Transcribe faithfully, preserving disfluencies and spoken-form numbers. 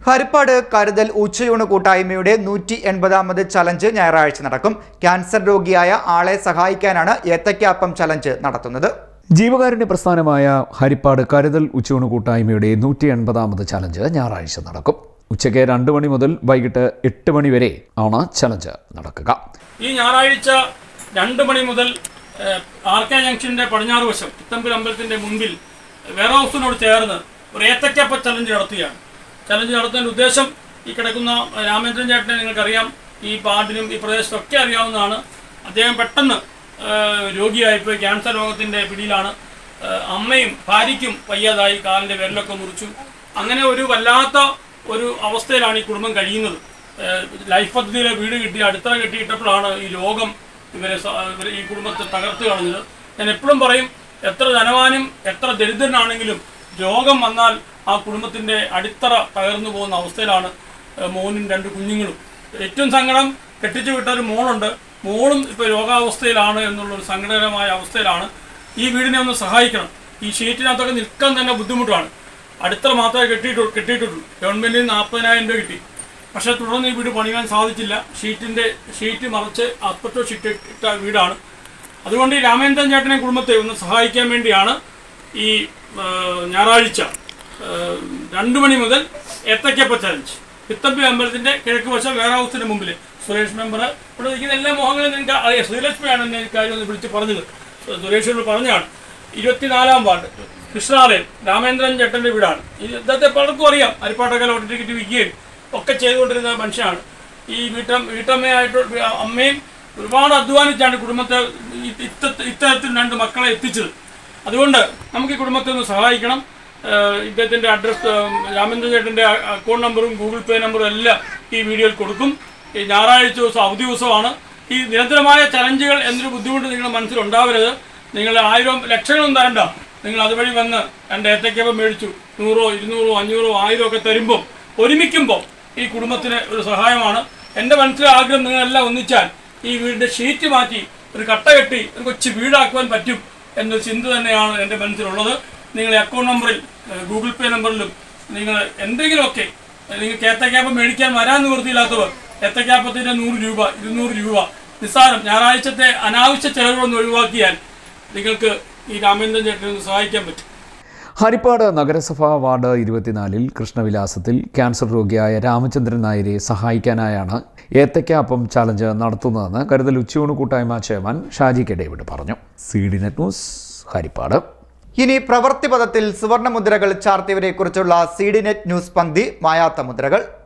ഹരിപ്പാട് കരുതൽ ഉച്ചയൂണ് കൂട്ടായ്മയുടെ നൂറ്റി എൺപതാമത് ചലഞ്ച് ഞായറാഴ്ച നടക്കും. ക്യാൻസർ രോഗിയായ ആളെ സഹായിക്കാനാണ് ഏത്തയ്ക്കാപ്പം ചലഞ്ച് നടത്തുന്നത്. ജീവകാരുണ്യ പ്രസ്ഥാനമായ ഹരിപ്പാട് കരുതൽ ഉച്ചയൂണ് കൂട്ടായ്മയുടെ നൂറ്റി എൺപതാമത് ചലഞ്ച് ഞായറാഴ്ച നടക്കും. ഉച്ചയ്ക്ക് രണ്ട് മണി മുതൽ വൈകിട്ട് എട്ട് മണി വരെ ആണ് ചലഞ്ച് നടക്കുക. ഈ ഞായറാഴ്ച രണ്ട് മണി മുതൽ ആർ കെ ജംഗ്ഷന്റെ പടിഞ്ഞാറ് വശം ഇത്തമ്പൽ അമ്പലത്തിന്റെ മുൻപിൽ വെയർ ഹൗസിനോട് ചേർന്ന് ഒരു ഏത്തയ്ക്കാപ്പ ചലഞ്ച് നടത്തുകയാണ്. ചലഞ്ച് നടത്തുന്നതിൻ്റെ ഉദ്ദേശം ഈ കിടക്കുന്ന രാമേന്ദ്രൻ ചേട്ടനെ നിങ്ങൾക്കറിയാം, ഈ പാട്ടിനും ഈ പ്രദേശത്തൊക്കെ അറിയാവുന്നതാണ്. അദ്ദേഹം പെട്ടെന്ന് രോഗിയായിപ്പോയി, ക്യാൻസർ രോഗത്തിൻ്റെ പിടിയിലാണ്. അമ്മയും ഭാര്യയ്ക്കും വയ്യാതായി, കാലിൻ്റെ വിരലൊക്കെ മുറിച്ചു. അങ്ങനെ ഒരു വല്ലാത്ത ഒരു അവസ്ഥയിലാണ് ഈ കുടുംബം കഴിയുന്നത്. ലൈഫ് പദ്ധതിയിലെ വീട് കിട്ടി അടുത്തറ കെട്ടിയിട്ടപ്പോഴാണ് ഈ രോഗം ഇവരെ ഇവരെ ഈ കുടുംബത്തെ തകർത്ത് കളഞ്ഞത്. ഞാൻ എപ്പോഴും പറയും, എത്ര ധനവാനും എത്ര ദരിദ്രനാണെങ്കിലും രോഗം വന്നാൽ ആ കുടുംബത്തിൻ്റെ അടിത്തറ തകർന്നു പോകുന്ന അവസ്ഥയിലാണ് മോനും രണ്ട് കുഞ്ഞുങ്ങളും. ഏറ്റവും സങ്കടം, കെട്ടിച്ചു വിട്ട ഒരു മോളുണ്ട്, മോളും ഇപ്പോൾ രോഗാവസ്ഥയിലാണ് എന്നുള്ളൊരു സങ്കടകരമായ അവസ്ഥയിലാണ്. ഈ വീടിനെ ഒന്ന് സഹായിക്കണം. ഈ ഷീറ്റിനകത്തൊക്കെ നിൽക്കാൻ തന്നെ ബുദ്ധിമുട്ടാണ്. അടിത്തറ മാത്രമേ കെട്ടിയിട്ടു കെട്ടിയിട്ടുള്ളൂ ഗവൺമെൻറ്റിന് നാൽപ്പതിനായിരം രൂപ കിട്ടി. പക്ഷേ തുടർന്ന് ഈ വീട് പണിയാൻ സാധിച്ചില്ല. ഷീറ്റിൻ്റെ ഷീറ്റ് മറിച്ച് അസ്പെറ്റോ ഷീറ്റ് ഇട്ട വീടാണ്. അതുകൊണ്ട് ഈ രാമേന്ദ്രൻ ചേട്ടനെ കുടുംബത്തെ ഒന്ന് സഹായിക്കാൻ വേണ്ടിയാണ് ഈ ഞായറാഴ്ച രണ്ടു മണി മുതൽ ഏത്തയ്ക്കാപ്പ ചലഞ്ച് പിത്തമ്പി അമ്പലത്തിൻ്റെ കിഴക്ക് വശം വെയർ ഹൗസിന് മുമ്പിൽ. സുരേഷ് മെമ്പർ ഇവിടെ ഇരിക്കുന്ന എല്ലാ മോഹങ്ങളും നിങ്ങൾക്ക് അറിയാം. ശ്രീലക്ഷ്മിയാണ് എന്നെ കാര്യം ഒന്ന് വിളിച്ച് പറഞ്ഞത്. സുരേഷിനോട് പറഞ്ഞാണ്. ഇരുപത്തിനാലാം വാർഡ് കൃഷ്ണാലയം രാമേന്ദ്രൻ ചേട്ടൻ്റെ വീടാണ്. ഇദ്ദേഹത്തെ പലർക്കും അറിയാം. ഹരിപ്പാട്ടൊക്കെ ലോട്ടറി ടിക്കറ്റ് വിൽക്കുകയും ഒക്കെ ചെയ്തുകൊണ്ടിരുന്ന മനുഷ്യനാണ്. ഈ വീട്ട വീട്ടമ്മയായിട്ട് അമ്മയും ഒരുപാട് അധ്വാനിച്ചാണ് കുടുംബത്തെ ഇത്തരത്തിൽ രണ്ട് മക്കളെ എത്തിച്ചത്. അതുകൊണ്ട് നമുക്ക് ഈ കുടുംബത്തെ ഒന്ന് സഹായിക്കണം. ഇദ്ദേഹത്തിൻ്റെ അഡ്രസ്, രാമേന്ദ്രൻ ചേട്ടൻ്റെ അക്കൗണ്ട് നമ്പറും ഗൂഗിൾ പേ നമ്പറും എല്ലാം ഈ വീഡിയോയിൽ കൊടുക്കും. ഈ ഞായറാഴ്ച ദിവസം അവധി ദിവസമാണ്. ഈ നിരന്തരമായ ചലഞ്ചുകൾ എന്നൊരു ബുദ്ധിമുട്ട് നിങ്ങളുടെ മനസ്സിലുണ്ടാവരുത്. നിങ്ങൾ ആയിരം ലക്ഷങ്ങളൊന്നും തരണ്ട. നിങ്ങൾ അതുവഴി വന്ന് രണ്ട് ഏത്തയ്ക്കപ്പം മേടിച്ചു നൂറോ ഇരുന്നൂറോ അഞ്ഞൂറോ ആയിരം ഒക്കെ തരുമ്പോൾ ഒരുമിക്കുമ്പോൾ ഈ കുടുംബത്തിന് ഒരു സഹായമാണ്. എൻ്റെ മനസ്സിലെ ആഗ്രഹം, നിങ്ങളെല്ലാം ഒന്നിച്ചാൽ ഈ വീടിൻ്റെ ഷീറ്റ് മാറ്റി ഒരു കട്ട കെട്ടി ഒരു കൊച്ചു വീടാക്കുവാൻ പറ്റും എന്നൊരു ചിന്ത തന്നെയാണ് എൻ്റെ മനസ്സിലുള്ളത്. നിങ്ങൾ അക്കൗണ്ട് നമ്പറിൽ ഗൂഗിൾ പേ നമ്പറിലും നിങ്ങൾ എന്തെങ്കിലുമൊക്കെ നിങ്ങൾക്ക് ഏത്തയ്ക്കാപ്പം മേടിക്കാൻ വരാൻ നിവൃത്തിയില്ലാത്തവർ ഏത്തയ്ക്കാപ്പത്തിൻ്റെ നൂറ് രൂപ ഇരുന്നൂറ് രൂപ നിസ്സാരം ഞായറാഴ്ചത്തെ അനാവശ്യ ചെലവുകളൊന്നും ഒഴിവാക്കിയാൽ നിങ്ങൾക്ക് ഈ രാമേന്ദ്രൻ ചേട്ടനെ സഹായിക്കാൻ പറ്റും. ഹരിപ്പാട് നഗരസഭാ വാർഡ് ഇരുപത്തിനാലിൽ കൃഷ്ണവിലാസത്തിൽ ക്യാൻസർ രോഗിയായ രാമചന്ദ്രൻ നായരെ സഹായിക്കാനായാണ് ഏത്തയ്ക്കാപ്പം ചലഞ്ച് നടത്തുന്നതെന്ന് കരുതൽ ഉച്ചയൂണ് കൂട്ടായ്മ ചെയർമാൻ ഷാജി കെ ഡേവിഡ് പറഞ്ഞു. C D net news, Haripad. ഇനി പ്രവൃത്തി പദത്തിൽ സുവർണ്ണ മുദ്രകൾ ചാർത്തിയവരെ കുറിച്ചുള്ള സി ഡി നെറ്റ് ന്യൂസ് പങ്ക്തി മായാത്ത മുദ്രകൾ.